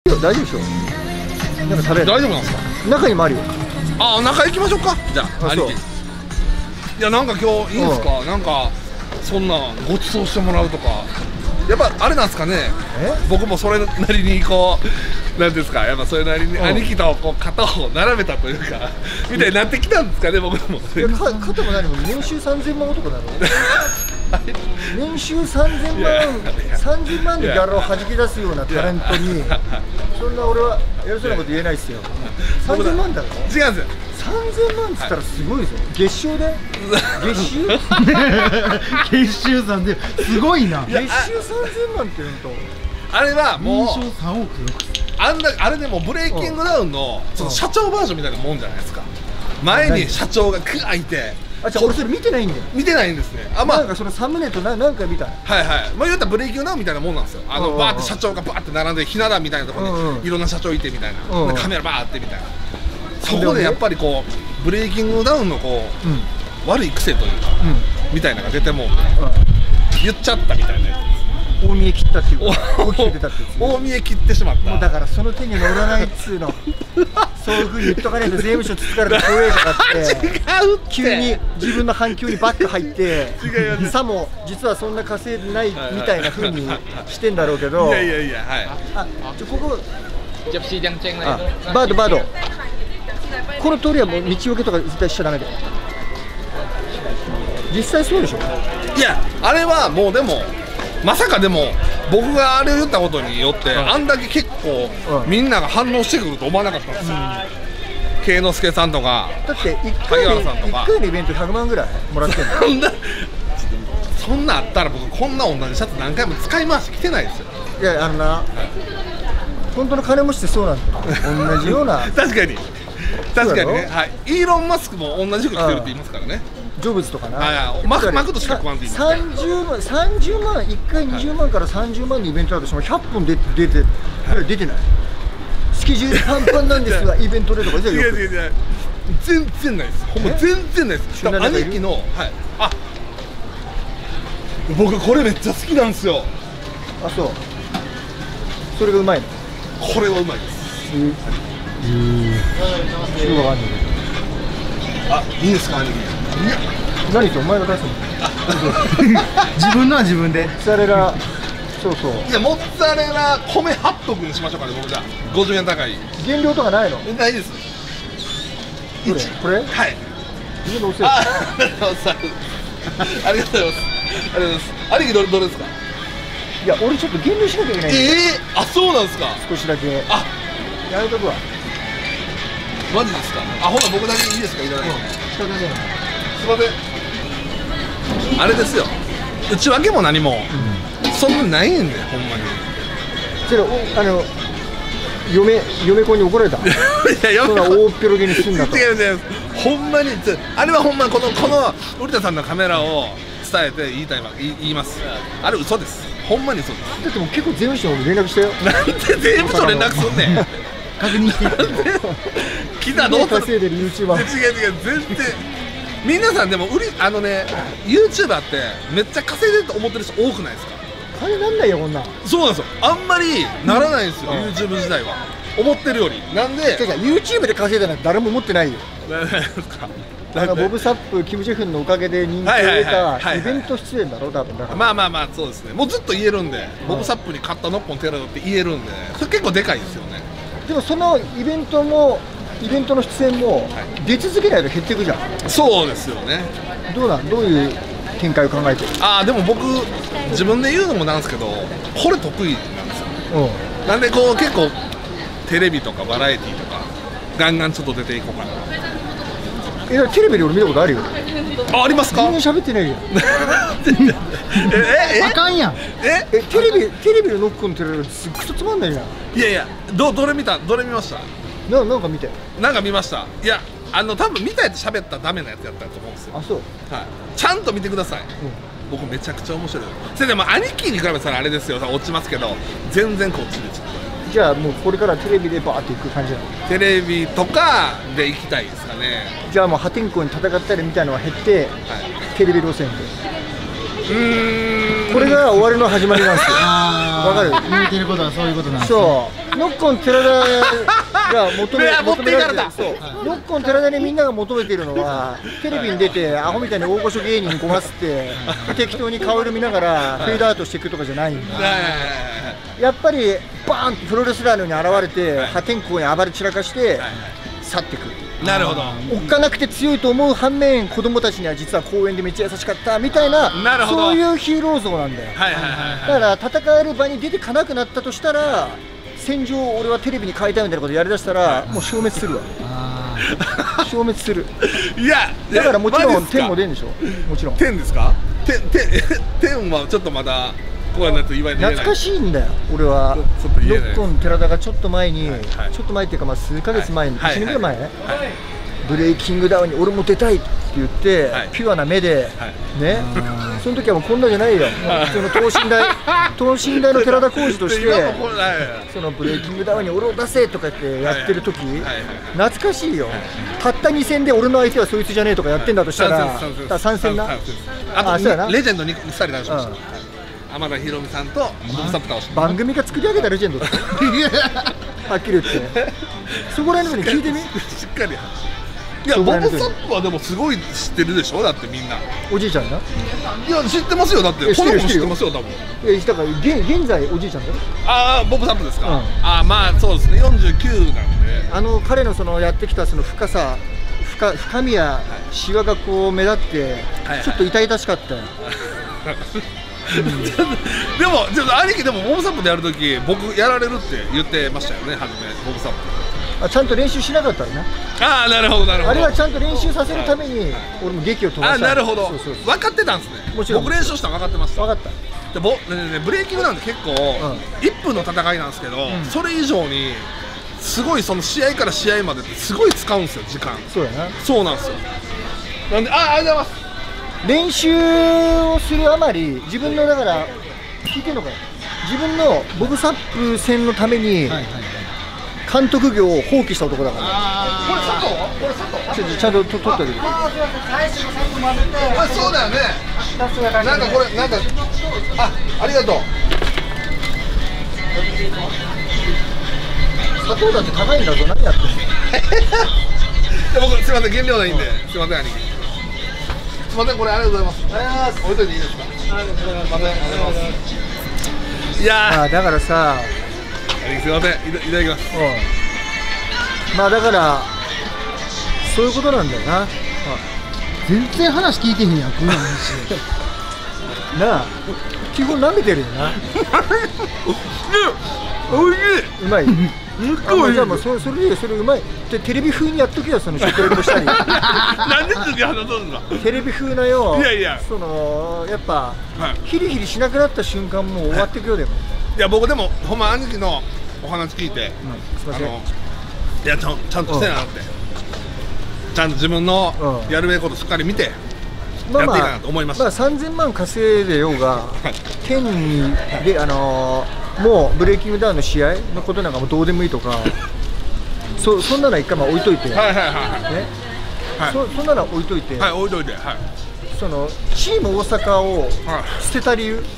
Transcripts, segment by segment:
大丈夫でしょ。なんか食べる。 大丈夫なんですか。 中にもあるよ。 あ、中行きましょうか。じゃあ、兄貴。いや、なんか今日いいんですか。なんかそんなご馳走してもらうとか。やっぱあれなんですかね。僕もそれなりにこう、なんですか。やっぱそれなりに兄貴とこう肩を並べたというかみたいになってきたんですかね、僕も。 肩も何も年収3000万男なの。年収3000万、30万でギャラを弾き出すようなタレントに、そんな俺は偉そうなこと言えないですよ。3000万だろ。 違うんですよ。 3000万っつったらすごいですよ。月収で。月収。 月収3000、すごいな。 月収3000万って言うと。 あれはもう。 年商3億。 あれでもブレイキングダウンの社長バージョンみたいなもんじゃないですか。前に社長がク開いて。 あ、じゃあ俺それ見てないんだよ。 見てないんですね。あ、まあなんかそのサムネと何回見た。 はいはい。まあ言ったらブレイキングダウンみたいなもんなんですよ。バーって社長がバーって並んでひな壇みたいなところにいろんな社長いてみたいな。カメラバーってみたいな。そこでやっぱりこうブレイキングダウンのこう悪い癖というかみたいなのが出ても言っちゃったみたいなやつ。 大見え切ったっていう大きく出たって大見え切ってしまった。 もうだからその手に乗らないっつうの。そういうふうに言っとかないと税務署つつかれて怖えとかって急に自分の反響にバック入ってさも実はそんな稼いでないみたいなふうにしてんだろうけど。 いやいやいや、はい。 あ、ここバードこの通りはもう道よけとか絶対しちゃダメだよ。実際そうでしょ。 いや、あれはもうでもまさかでも僕があれを言ったことによってあんだけ結構みんなが反応してくると思わなかったんですよ。慶之助さんとかだって1回のイベント100万ぐらいもらってるの。 そんなあったら僕こんな同じシャツ何回も使い回してきてないですよ。 いや、本当の金持ちってそうなんだよ。同じような。 確かにね。はい。イーロン・マスクも同じ服着てるって言いますからね。 ジョブズとかな。 マクとしか食わんって言います。 30万、1回20万から30万のイベントだとしても100本出てない。スケジュールパンパンなんですがイベントでとか。 違う全然ないです。ほんま全然ないです。兄貴の、はい、あ、僕これめっちゃ好きなんですよ。 あ、そう。それがうまいの。 これはうまいです。あ、いいですか、兄貴。 何ってお前が出すの。 自分のは自分で。 モッツァレラ、そうそう。 いや、モッツァレラ米8徳にしましょうかね、僕じゃあ。50円高い。 原料とかないの。 ないです。 これ。はい。自分のおせい。 ありがとうございます。ありがとうございます。兄貴どれですか。 いや、俺ちょっと減量しなきゃいけない。 あ、そうなんですか。 少しだけ。あ、やめとくわ。 マジですか。あ、ほな僕だけいいですか、いただいて。すいません。あれですよ。内訳も何もそんなないんで、ほんまに。 それ嫁子に怒られた。いや、そんな大っぴろげにすんだと。 違う。ほんまにあれはほんまこの織田さんのカメラを伝えて言います。あれ嘘です。ほんまに嘘です。 だってもう結構税務署に連絡したよ。 なんで税務署連絡すんねん。 確認して。 来たどう稼いでる YouTuber。 違う全然。皆さんでもYouTuber ってめっちゃ稼いでると思ってる人多くないですか。 金なんないよこんなん。 そうなんですよ。あんまりならないんですよ、YouTube 自体は思ってるより。なんで YouTube で稼いだなんて誰も思ってないよ。ボブ・サップ、キム・ジェフンのおかげで人気を得たイベント出演だろう、多分。だからまあそうですね。もうずっと言えるんで、ボブ・サップに買ったノッポンテラドって言えるんで、それ結構でかいですよね。 でもそのイベントの出演も出続けないと減っていくじゃん。 そうですよね。 どういう展開を考えてる。 でも僕自分で言うのもなんですけど、これ得意なんですよ。なんでこう結構テレビとかバラエティーとかガンガンちょっと出ていこうかな。 テレビで俺見たことあるよ。 ありますか。 全然喋ってないよ。 あかんやん。 テレビのノックのテレビすっごいつまんないじゃん。 いやどれ見ました。 なんか見て。 なんか見ました。いや多分見たやつ喋ったらダメなやつやったと思うんですよ。 あ、そう。 はい。ちゃんと見てください。僕めちゃくちゃ面白い。それでも兄貴に比べたらあれですよ。落ちますけど全然こっちでちょっと。 じゃあもうこれからテレビでバーっていく感じなの。 テレビとかで行きたいですかね。 じゃあもう破天荒に戦ったりみたいなのは減って、テレビ路線で。 これが終わりの始まりなんですよ。わかる？ 言うてることはそういうことなんですね。 そうノッコン寺田が求められてる。そうノッコン寺田にみんなが求めているのはテレビに出てアホみたいに大御所芸人ごますって適当に顔色見ながらフェードアウトしていくとかじゃないんだ。やっぱりバーンとプロレスラーのように現れて破天荒に暴れ散らかして去っていく。 なるほど。 おっかなくて強いと思う反面子供たちには実は公園でめっちゃ優しかったみたいな、そういうヒーロー像なんだよ。だから戦える場に出てかなくなったとしたら戦場を俺はテレビに変えたいみたいなことやりだしたらもう消滅するわ。消滅する。 いやだからもちろん天も出んでしょ。もちろん天ですか。天はちょっとまだこうやって言われて懐かしいんだよ。俺はノッコン寺田がちょっと前に、ちょっと前っていうかまあ数ヶ月前に1年ぐらい前ブレイキングダウンに俺も出たいって言ってピュアな目でね、その時はもうこんなじゃないよ。その等身大の寺田浩二としてそのブレイキングダウンに俺を出せとか言ってやってる時懐かしいよ。たった2戦で俺の相手はそいつじゃねえとかやってんだとしたら3戦な。 あとレジェンド2人倒しました。天田博美さんとボブサップ倒して番組が作り上げたレジェンドだはっきり言ってそこら辺のに聞いてみ。 しっかり。いやボブサップはでもすごい知ってるでしょ。だってみんなおじいちゃんが。 いや知ってますよ。だってこの子知ってますよ多分。 だから現在おじいちゃんだよ。 ああボブサップですか。ああまあそうですね49なんで彼のそのやってきたその深みやシワがこう目立ってちょっと痛々しかったよ。 でも兄貴でもボブサップでやるとき僕やられるって言ってましたよね。初めボブサップちゃんと練習しなかったらな。 ああなるほどなるほど。 あれはちゃんと練習させるために俺も劇を飛ばした。 あなるほど。分かってたんですね。もちろん僕練習したの分かってました。 分かった。 でブレイキングなんて結構1分の戦いなんですけど、それ以上にすごいその試合から試合までってすごい使うんですよ時間。 そうやな。 そうなんですよ。なんでありがとうございます。 練習をするあまり自分のだから聞いてんのかよ。自分のボブサップ戦のために監督業を放棄した男だから。 これ佐藤？これ佐藤？ ちゃんと取ってあげる。 そうだよね。なんかこれなんかありがとう。 砂糖だって高いんだぞ。何やってんの？ 僕すみません原料ないんですみません兄貴。すみませんこれありがとうございます。置いといていいですか。すみませんありがとうございます。いやだからさすみませんいただきます。 まあだからそういうことなんだよな。 全然話聞いてへんやんこんな話なあ基本舐めてるよな。 おいしい。 うまい。じゃあもうそれでそれうまい。でテレビ風にやっとけよその食レポしたり。 なんで次話すんだ。 テレビ風なよ。 いやそのやっぱヒリヒリしなくなった瞬間もう終わっていくよでも。 いや僕でもほんま兄貴のお話聞いてすみません。 いやちゃんとしてなって。ちゃんと自分のやるべきことしっかり見てやっていかなと思いました。 まあ3000万稼いでようが天にでもうブレイキングダウンの試合のことなんかもどうでもいいとかそんなのは一回置いといてそんなのは置いといて置いといてそのチーム大阪を捨てた理由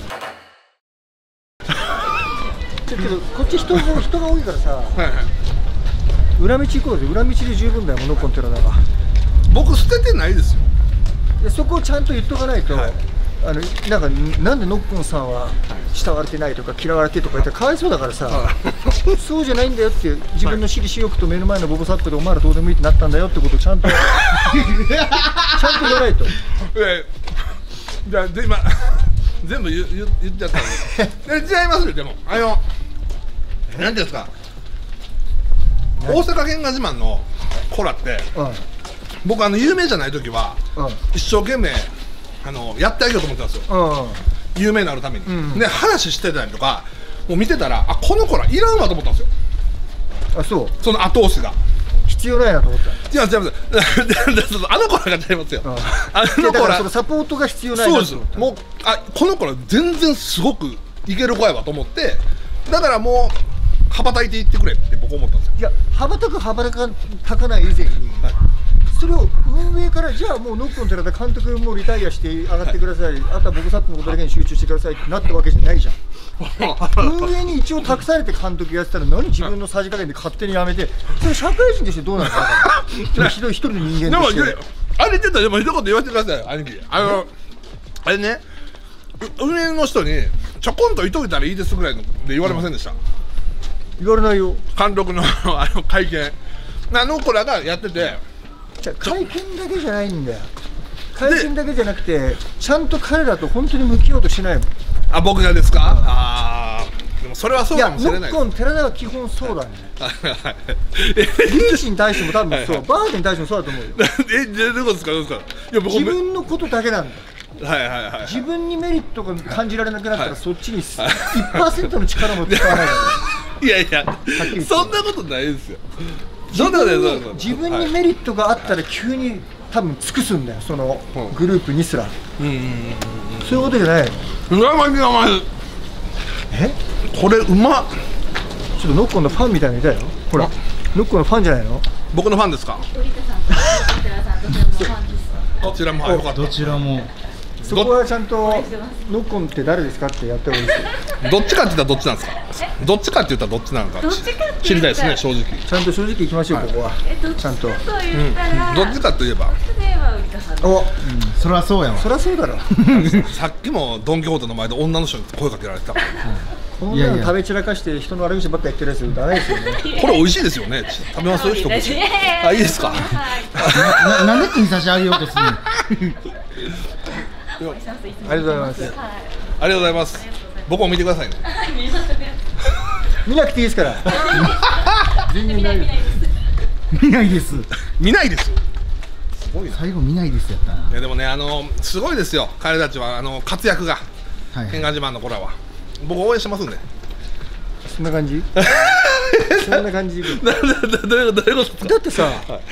けどこっち人が多いからさ裏道行こうぜ。裏道で十分だよノッコン寺田が。 僕捨ててないですよ。 でそこをちゃんと言っとかないと、なんでノッコンさんは慕われてないとか嫌われてとか言ったらかわいそうだからさ、そうじゃないんだよっていう自分の私利私欲と目の前のボブサップでお前らどうでもいいってなったんだよってことをちゃんと言わないと。 じゃあ今全部言っちゃったんで違いますよ。でもなんていうんですか大阪喧嘩自慢のコラって、僕有名じゃない時は、一生懸命やってあげようと思ってたんですよ、有名になるために、で話してたりとかもう見てたらこのコラいらんわと思ったんですよ。その後押しが必要ないなと思った。 違うコラが違いますよ。 だからそのサポートが必要ないなと思った。 もうこのコラ全然すごくいける子やわと思って、だからもう羽ばたいていってくれって僕思ったんですよ。 いや羽ばたく羽ばたかない以前に、 それを運営からじゃあもうノックン寺田監督もリタイアして上がってください、あとは僕サップのことだけに集中してくださいってなったわけじゃないじゃん。運営に一応託されて監督やってたら何自分のさじ加減で勝手にやめて、それ社会人としてどうなのかな。ひどい一人の人間として。 でもあれ言ってたらでも一言言わせてください兄貴。あれね、運営の人にちょこんと言っといたらいいですぐらいので言われませんでした？ 言われないよ。 監督の会見あの子らがやってて、 会見だけじゃないんだよ。会見だけじゃなくてちゃんと彼らと本当に向き合おうとしないもん。 あ、僕がですか？ああ、でもそれはそうかもしれない。 ノックン寺田は基本そうだね。リーチに対しても多分そう、バーゲンに対してもそうだと思うよ。 どういうことですか？どうですか？いや僕自分のことだけなんだよ。 はいはいはい。 自分にメリットが感じられなくなったらそっちに 1% の力も使わないから。 いやいや、そんなことないですよ。自分にメリットがあったら急に多分尽くすんだよ、そのグループにすら。そういうことじゃない。え？ これうまっ。 ちょっとノッコンのファンみたいなのいたよ。ほら、ノッコンのファンじゃないの？ 僕のファンですか？どちらも。 どちらも。 そこはちゃんとノッコンって誰ですかってやった方がいいですよ。 どっちかって言ったらどっちなんですか？どっちかって言ったらどっちなのか知りたいですね、正直。 ちゃんと正直いきましょう、ここは。ちゃんと。 どっちかといえば。 お、 そりゃそうやわ。 そりゃそうだろ。 さっきもドン・キホーテの前で女の人に声かけられてたから。 こんなの食べ散らかして人の悪口ばっか言ってるやつダメですよね。 これ美味しいですよね。食べます？一口。あ、いいですか？ なんで金差し上げようとするの？ ありがとうございます。 ありがとうございます。僕も見てくださいね。 見なくていいですから。全然ないです。 見ないです。 見ないです。 すごいな。最後見ないですやったな。 いやでもね、すごいですよ。彼たちは活躍が。変顔自慢の子らは。僕応援してますんで。 そんな感じ？そんな感じ。 どういうことだってさ、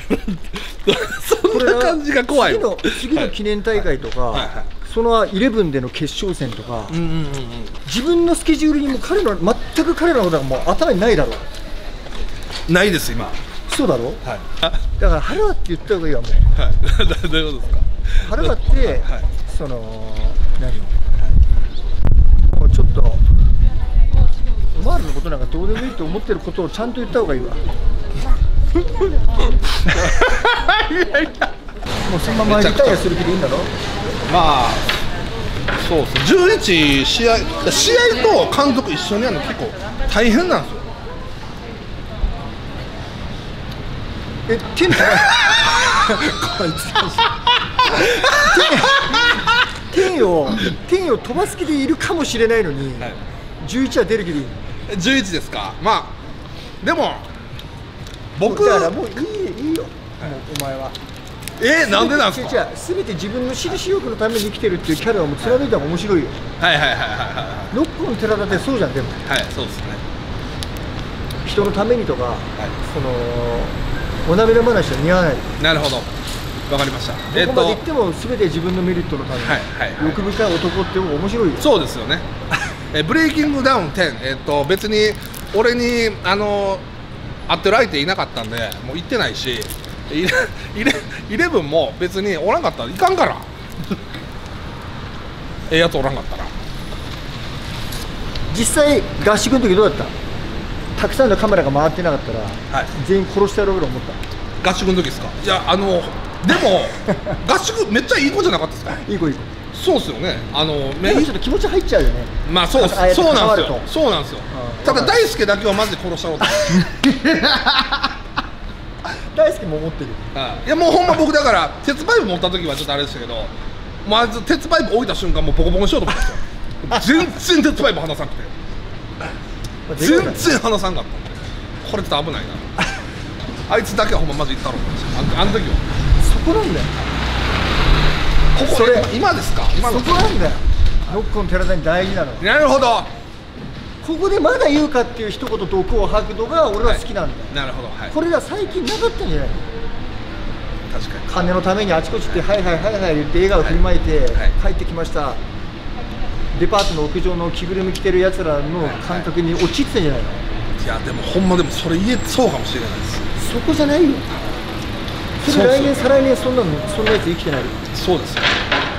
そんな感じが怖い。 次の記念大会とか、その11での決勝戦とか、自分のスケジュールにも全く彼らのことがもう頭にないだろう。ないです今。 そうだろう。だから腹割って言った方がいいわもう。 どういうことですか？ 腹割ってその何もうちょっとお前らのことなんかどうでもいいと思ってることをちゃんと言った方がいいわ。もうそのままリタイアする気でいいんだろ。 まあそうっす。11試合と監督一緒にやるの結構大変なんですよ。 天を飛ばす気でいるかもしれないのに、11は出る気でいい。 11ですか。まあでも僕だからもういいよ、お前は。 なんでなんですか？ すべて自分の私利私欲のために生きてるっていうキャラをもう貫いた方が面白いよ。ノックン寺田ってそうじゃん。でもそうですね。 人のためにとか、そのおなめの話は似合わない。 なるほど、わかりました。 どこまで行ってもすべて自分のメリットのために欲深い男って面白いよ。 そうですよね。ブレイキングダウン10、別に俺に会ってる相手いなかったんでもう行ってないし、11も別におらんかったらいかんからやつおらんかったら。 実際合宿の時どうだった？たくさんのカメラが回ってなかったら、全員殺してやろうと思った。 合宿の時ですか？いやでも合宿めっちゃいい子じゃなかったですか？ いい子。 そうっすよね。 ちょっと気持ち入っちゃうよね。 まあそうなんですよ。ただ大輔だけはマジで殺したろうと。 大輔も思ってる。 いやもうほんま僕だから鉄パイプ持った時はちょっとあれでしたけど、まず鉄パイプ置いた瞬間もうボコボコにしようと思ったんですよ。全然鉄パイプ離さなくて、全然離さんかったんで、これちょっと危ないな。あいつだけはほんまマジ行ったろうと思って、あの時は。 そこなんだよ。 ここ今ですか？ そこなんだよ。ノックン寺田に大事なの。 なるほど。 ここでまだ言うかっていう一言毒を吐くのが俺は好きなんだよ。 なるほど。 これが最近なかったんじゃないの？ 確かに。 金のためにあちこちってはい言って笑顔振りまいて帰ってきました。デパートの屋上の着ぐるみ着てるやつらの感覚に陥ってたんじゃないの？ いやでもほんまでもそれ言えそうかもしれないです。 そこじゃないよ。 それ来年再来年そんなやつ生きてない。 そうですよ。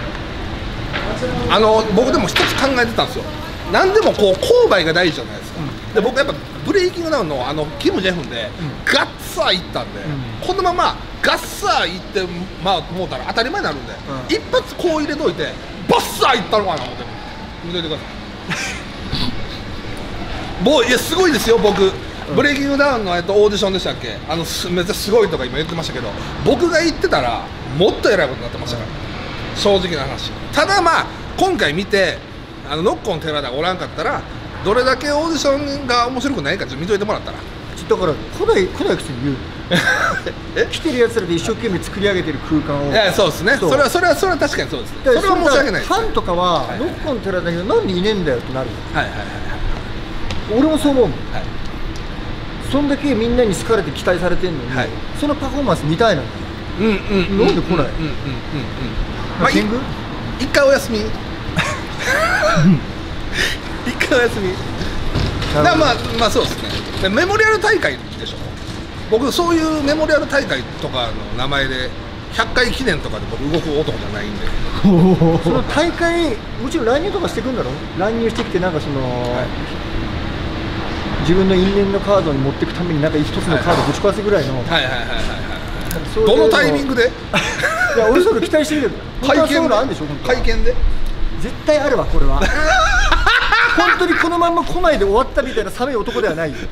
僕でも一つ考えてたんですよ。何でもこう勾配が大事じゃないですか。で僕やっぱブレイキングダウンのキム・ジェフンでガッツァーいったんで、このままガッサーいってまあ思ったら当たり前になるんで、一発こう入れといてバッサーいったのかな思って見といてください。いやすごいですよ僕。ブレイキングダウンのオーディションでしたっけ、めっちゃすごいとか今言ってましたけど、僕が言ってたらもっと偉いことになってましたから、正直な話。ただまあ今回見てノッコン寺田がおらんかったらどれだけオーディションが面白くないかちょっと見といてもらったら、 だから来ないくせに言う来てるやつらで一生懸命作り上げてる空間を。 いやそうですね、それは確かにそうですね。それは申し訳ないです。 ファンとかはノッコン寺田だけどなんでいねえんだよってなる。俺もそう思うもん。そんだけみんなに好かれて期待されてんのに、そのパフォーマンス見たいな。なんで来ない。 まあ一回お休み一回お休みだ。まあそうですね。メモリアル大会でしょ。僕そういうメモリアル大会とかの名前で100回記念とかで僕動く男じゃないんでその大会もちろん乱入とかしてくんだろ。乱入してきてなんかその、自分の因縁のカードに持っていくためになんか一つのカードぶち壊すぐらいの。 どのタイミングでいや俺それ期待してるけど、 会見で絶対あるわこれは本当にこのまんま来ないで終わったみたいな寒い男ではないよ。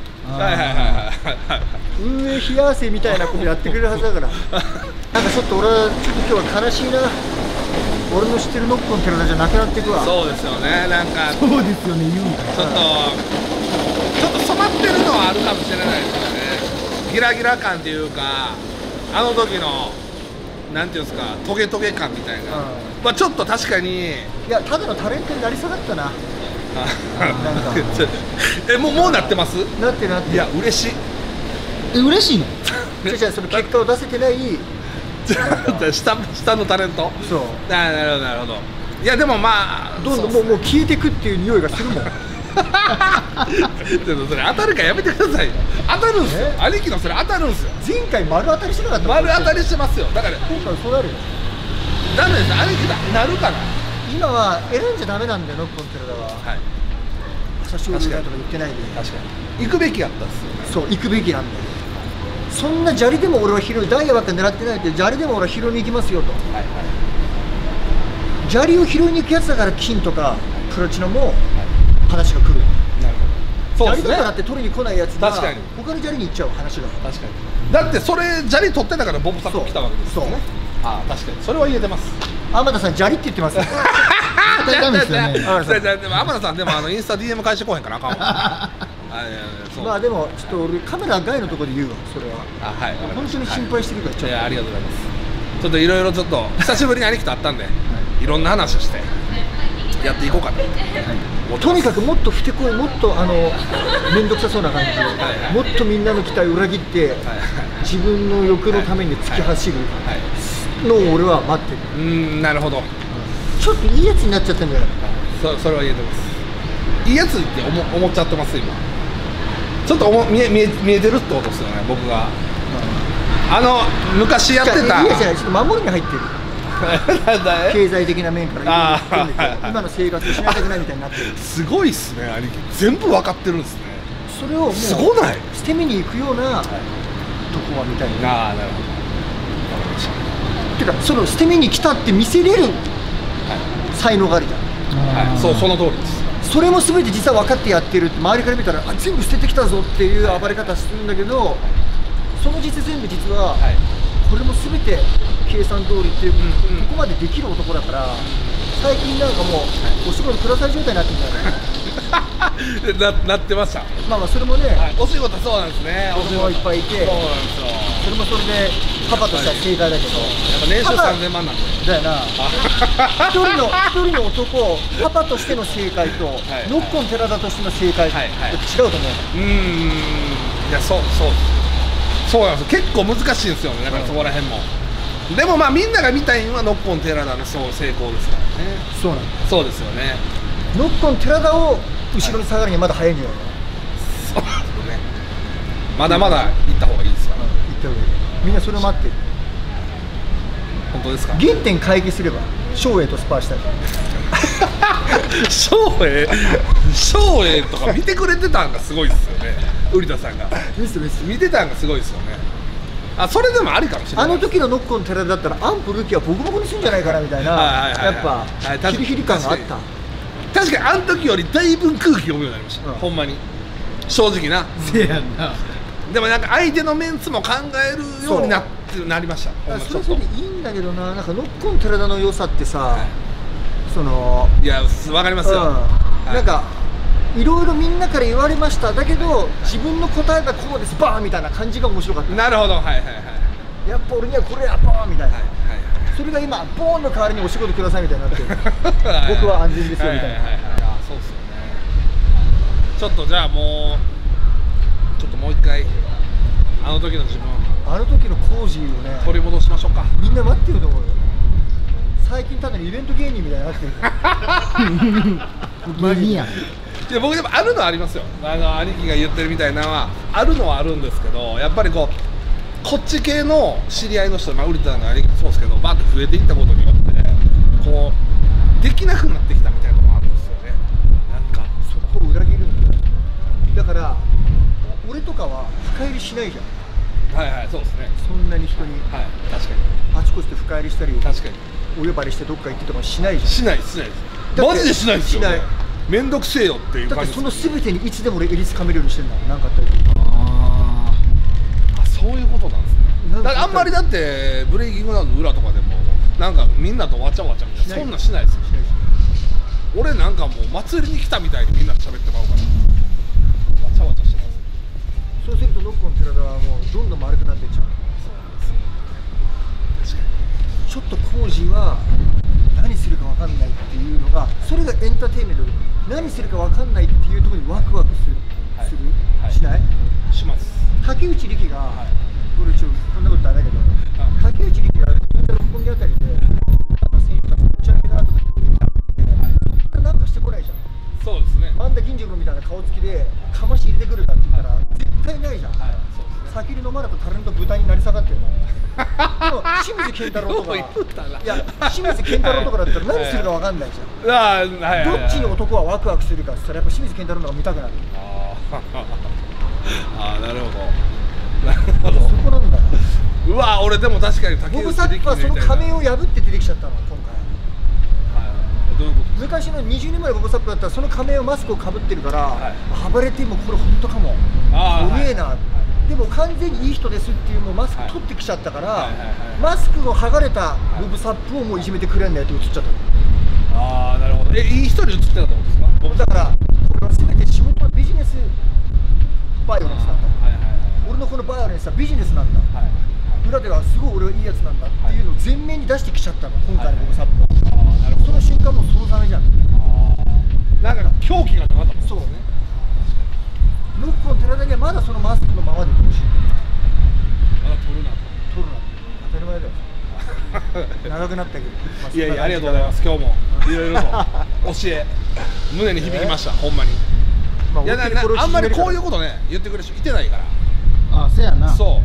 運営冷や汗みたいなことやってくれるはずだからなんかちょっと俺はちょっと今日は悲しいな。俺の知ってるノッコン寺田じゃなくなっていくわ。 そうですよね。なんかそうですよね。言うちょっと染まってるのはあるかもしれないですよね。ギラギラ感っていうか時のなんていうんですかトゲトゲ感みたいな、まあちょっと確かに。いやただのタレントになり下がったな。 もうなってます。 なってなって。 いや嬉しい。 嬉しいの。 じゃあその結果を出せてない下のタレント。 そう。 なるほど。いやでもまあどんどんもう消えてくっていう匂いがするもん。 それ当たるからやめてくださいよ。当たるんすよ。兄貴のそれ当たるんすよ。 前回丸当たりしてなかった。 丸当たりしてますよ。だから今回そうなるよ。 ダメです。兄貴だなるから。 今は選んじゃダメなんだよノッコン寺田は。朝青龍だとか言ってないで。確かに行くべきやったっすよね。そう行くべきなんだよ。そんな砂利でも俺は拾いダイヤばっか狙ってないって砂利でも俺は拾いに行きますよと。砂利を拾いに行くやつだから金とかプラチナも話が来る。砂利とかだって取りに来ないやつが他の砂利に行っちゃう話が。確かに。 だってそれ砂利取ってたからボブサック来たわけですよね。ああ確かにそれは言えてます。 天田さん砂利って言ってますよ。 ダメですよね。 でも天田さんでもインスタ DM 返してこへんからあかんわ。 まあでもちょっと俺カメラ外のところで言うわそれは。本当に心配してるから。 いやありがとうございます。ちょっといろいろちょっと久しぶりに兄貴と会ったんでいろんな話をしてやっていこうかな。 とにかくもっとふてこいもっと面倒くさそうな感じでもっとみんなの期待を裏切って自分の欲のために突き走るのを俺は待ってる。 なるほど。 ちょっといいやつになっちゃったんじゃないか。 それは言えてます。いいやつって思っちゃってます今。ちょっと見えてるってことですよね僕が。昔やってた。いいやつじゃない。ちょっと守りに入ってる。経済的な面から今の生活をしなきゃいけないみたいになってる。すごいっすね兄貴。全部分かってるんですね。それをもうすごない捨て身に行くようなとこはみたいな。なるほど。てかその捨て身に来たって見せれる才能があるじゃん。その通りです。それも全て実は分かってやってるって周りから見たら全部捨ててきたぞっていう暴れ方するんだけど、その全部実はこれも全て計算通りっていう、ここまでできる男だから、最近なんかもうお仕事ください状態になってるんじゃないなってました。まあそれもね、お仕事そうなんですね。子供がいっぱいいて、そうなんですよ。それもそれでパパとしては正解だけど、やっぱ年収3000万なんでだよな。一人の男、パパとしての正解とノッコン寺田としての正解って違うと思う。いやそうなんですよ。結構難しいんですよね。だからそこら辺も。でもまあみんなが見たいのはノッコン寺田の成功ですからね。そうなんです。そうですよね。ノッコン寺田を後ろに下がるにはまだ早いんじゃないかな。そうですね。まだまだ行った方がいいですから。行った方がいい。みんなそれを待ってる。 本当ですか。 原点回帰すれば照英とスパーしたい。 照英とか見てくれてたんがすごいですよね。瓜田さんが見てたんがすごいですよね。あ、それでもありかもしれない。 あの時のノッコン寺田だったらアンプルキはボコボコにするんじゃないかなみたいな、やっぱヒリヒリ感があった。 確かにあの時よりだいぶ空気読むようになりました、ほんまに正直な。 せやんな。 でもなんか相手のメンツも考えるようになりました。 それでいいんだけどな、なんかノッコン寺田の良さってさ、そのいやわかりますよ、 なんかいろいろみんなから言われました。だけど自分の答えがこうですバーンみたいな感じが面白かった。 なるほど、はいはいはい。 やっぱ俺にはこれやバーンみたいな、それが今ボーンの代わりにお仕事くださいみたいになってる。僕は安全ですよみたいな。 そうですよね。ちょっとじゃあもう一回あの時の自分、 あの時のコージーをね取り戻しましょうか。 みんな待ってると思うよ。最近ただのイベント芸人みたいになってる。 マジや。 いや僕でもあるのはありますよ。兄貴が言ってるみたいなのはあるのはあるんですけど、やっぱりこっち系の知り合いの人、売田の兄貴もそうですけど、バーって増えていったことによってこうできなくなってきたみたいなところあるんですよね。なんかそこを裏切るんだよ。だから俺とかは深入りしないじゃん。 はいはい、そうですね。 そんなに人に、 はい、確かにあちこちで深入りしたり、 確かにお呼ばれしてどっか行ってとかしないじゃん。 しないですマジでしないですよ、ね。 しない。 めんどくせえよっていう感じ。 だってその全てにいつでも俺襟つかめるようにしてるんだもん。なんかあったり。 そういうことなんですね。だからあんまりだってブレイキングダウンの裏とかでもなんかみんなとわちゃわちゃみたいな、そんなんしないですよ。俺なんかもう祭りに来たみたいにみんなと喋ってまうからわちゃわちゃしてます。 そうするとノッコン寺田はもうどんどん丸くなっていっちゃう。 確かにちょっとコージーは何するか分かんないっていうのが、それがエンターテインメントで、何するか分かんないっていうところにワクワクする、しない？ します。 竹内力が、これそんなことあれだけど、竹内力がインター六本木あたりで選手が打ち上げだとか言って、なんかしてこないじゃん。 そうですね。 萬田銀次郎みたいな顔つきでかまし入れてくるかって言ったら絶対ないじゃん。先に飲まれたタレント豚になり下がってるの。でも清水健太郎とか、いや清水健太郎とかだったら何するか分かんないじゃん。どっちに男はワクワクするかって言ったらやっぱ清水健太郎の方が見たくなる。 ああ、なるほど。そこなんだよ。 うわ、俺でも確かに竹内力ボブサップはその仮面を破って出てきちゃったの今回。 どういうこと？ 昔の20年前のボブサップだったらその仮面をマスクをかぶってるから、暴れてもこれ本当かも。おめえな。でも完全にいい人ですっていうもうマスク取ってきちゃったから、マスクを剥がれたボブサップをもういじめてくれんだよって映っちゃった。 ああ、なるほど。いい人に映ってたってことですか？ だからこれは全て仕事はビジネスバイオレンスなんだ。俺のこのバイオレンスはビジネスなんだ。裏ではすごい俺はいいやつなんだっていうのを前面に出してきちゃったの今回のボブサップは。その瞬間もそのためじゃん。 なんか狂気がなかったもん。 そうね。ノッコン寺田にはまだそのマスクのままでいてほしい。 まだ取るな。 当たり前だよ。長くなったけど。 いやいや、ありがとうございます。今日もいろいろと教え胸に響きました、ほんまに。いや、あんまりこういうことね言ってくれる人いてないから。 あ、せやな。 そう。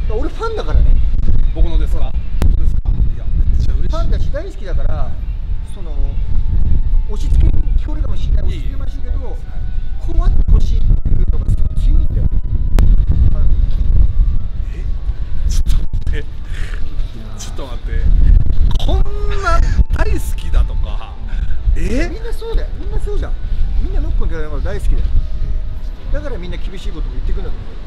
俺ファンだからね。 僕のですか？本当ですか？いや、めっちゃ嬉しい。 ファンだし大好きだから、その押し付けに聞こえるかもしれない、押し付けましいけど、こうあってほしいっていうのがすごい強いんだよ。 ちょっと待って。こんな大好きだとか。 みんなそうだよ。みんなそうじゃん。みんなノッコン寺田のこと大好きだよ。だからみんな厳しいことも言ってくるんだと思う。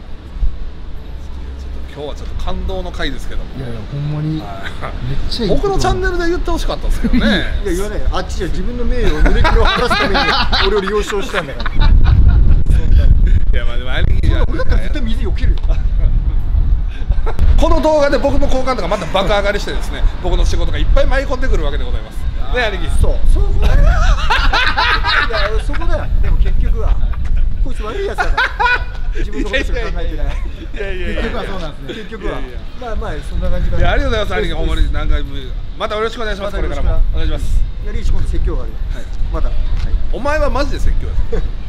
今日はちょっと感動の回ですけども。 いやいや、ほんまにめっちゃいい。 僕のチャンネルで言ってほしかったんですけどね。 いや言わないよ。あっちじゃ自分の名誉を濡れ衣を晴らすために俺を利用しようしたんだから。 いや、まあでも兄貴じゃ俺だったら絶対水よけるよ。 この動画で僕の好感度がまた爆上がりしてですね、僕の仕事がいっぱい舞い込んでくるわけでございますね、兄貴。 そこだよ。いや、そこだよ。でも結局はこいつ悪いやつだから自分のことしか考えてない。 結局はそうなんですね。 結局はまあまあそんな感じかな。 いや、ありがとうございます。兄貴、ほんまに何回もまたよろしくお願いします。これからもお願いします。 やりし今度説教があるよ。また。 お前はマジで説教や。